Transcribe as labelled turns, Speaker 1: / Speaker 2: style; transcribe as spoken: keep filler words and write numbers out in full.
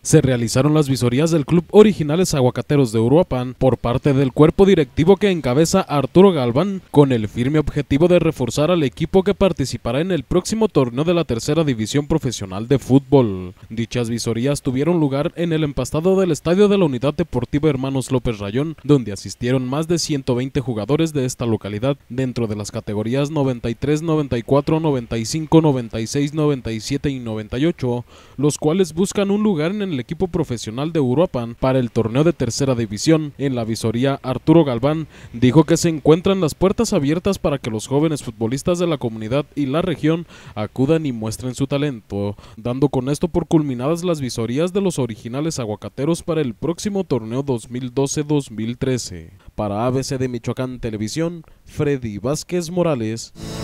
Speaker 1: se realizaron las visorías del Club Originales Aguacateros de Uruapan por parte del cuerpo directivo que encabeza Arturo Galván, con el firme objetivo de reforzar al equipo que participará en el próximo torneo de la tercera división profesional de fútbol. Dichas visorías tuvieron lugar en el empastado del estadio de la Unidad Deportiva Hermanos López Rayón, donde asistieron más de ciento veinte jugadores de esta localidad, dentro de las categorías noventa y tres, noventa y cuatro, noventa y cinco, noventa y seis, noventa y siete y noventa y ocho, los cuales buscan un lugar en el el equipo profesional de Uruapan para el torneo de tercera división. En la visoría, Arturo Galván dijo que se encuentran las puertas abiertas para que los jóvenes futbolistas de la comunidad y la región acudan y muestren su talento, dando con esto por culminadas las visorías de los Originales Aguacateros para el próximo torneo dos mil doce dos mil trece. Para A B C de Michoacán Televisión, Freddy Vázquez Morales.